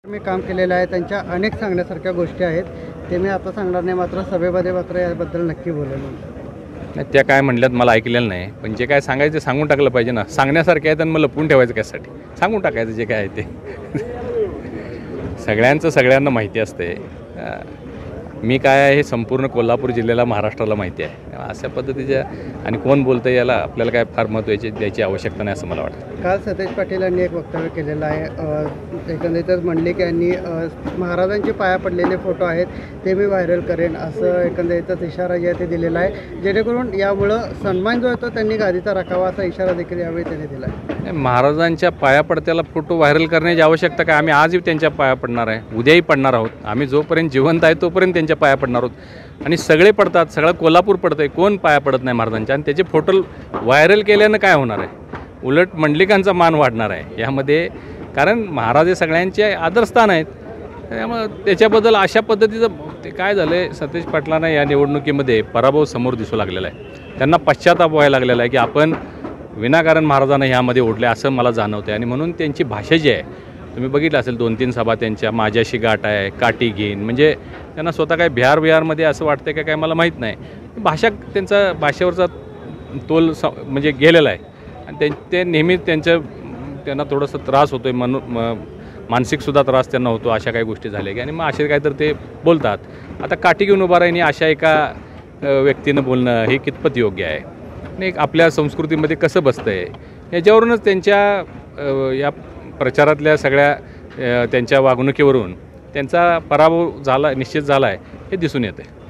मी काम केलेलं आहे, त्यांच्या अनेक सांगण्यासारख्या गोष्टी आहेत. ते मी आता सांगणार नाही, मात्र सभेमध्ये मात्र याबद्दल नक्की बोलेन. नाही, त्या काय म्हणल्यात मला ऐकलेलं नाही, पण जे काय सांगायचं सांगून टाकलं पाहिजे ना. सांगण्यासारखे आहे तर मला लपवून ठेवायचं कशासाठी? सांगून टाकायचं जे काय आहे ते. सगळ्यांना माहिती असते. मी काय आहे हे संपूर्ण कोल्हापूर जिल्ह्याला, महाराष्ट्राला माहिती आहे. अशा पद्धतीच्या आणि कोण बोलतं याला आपल्याला काय फार महत्त्वाची द्यायची आवश्यकता नाही असं मला वाटतं. काल सतेज पाटील यांनी एक वक्तव्य केलेलं आहे. एकंदरीतच मंडलिक यांनी महाराजांचे पाया पडलेले फोटो आहेत ते मी व्हायरल करेन असं एकंदरीतच इशारा जे आहे ते दिलेला आहे, जेणेकरून यामुळं सन्मान जो आहे तो त्यांनी गादीचा राखावा असा इशारा देखील यावेळी त्यांनी दिला आहे. महाराजांच्या पाया पडत्याला फोटो व्हायरल करण्याची आवश्यकता काय? आम्ही आजही त्यांच्या पाया पडणार आहे, उद्याही पडणार आहोत. आम्ही जोपर्यंत जिवंत आहे तोपर्यंत त्यांच्या पाया पडणार आहोत. आणि सगळे पडतात, सगळं कोल्हापूर पडतं आहे, कोण पाया पडत नाही महाराजांच्या. आणि त्याचे फोटो व्हायरल केल्यानं काय होणार आहे? उलट मंडलिकांचा मान वाढणार आहे यामध्ये. कारण महाराज हे सगळ्यांचे आदरस्थान आहेत. त्यामुळे त्याच्याबद्दल अशा पद्धतीचं ते काय झालं आहे, सतेज पाटलांना या निवडणुकीमध्ये पराभव समोर दिसू लागलेला आहे. त्यांना पश्चाताप व्हायला लागलेला आहे की आपण विनाकारण महाराजांना ह्यामध्ये ओढले असं मला जाणवतं आहे. आणि म्हणून त्यांची भाषा जी आहे, तुम्ही बघितलं असेल 2-3 सभा त्यांच्या, माझ्याशी गाठ आहे, काठी घेईन, म्हणजे त्यांना स्वतः काय बिहारमध्ये असं वाटतं का काय मला माहीत नाही. भाषा त्यांचा भाषेवरचा तोल म्हणजे गेलेला आहे. आणि ते नेहमी त्यांना थोडंसं त्रास होतो आहे, मानसिकसुद्धा त्रास त्यांना होतो. अशा काही गोष्टी झाल्या की आणि मग असे काय तर ते बोलतात. आता काठी घेऊन उभा राहिनी अशा एका व्यक्तीनं बोलणं हे कितपत योग्य आहे आणि आपल्या संस्कृतीमध्ये कसं बसतं आहे याच्यावरूनच त्यांच्या या प्रचारातल्या सगळ्या त्यांच्या वागणुकीवरून त्यांचा पराभव निश्चित झाला आहे हे दिसून येतं आहे.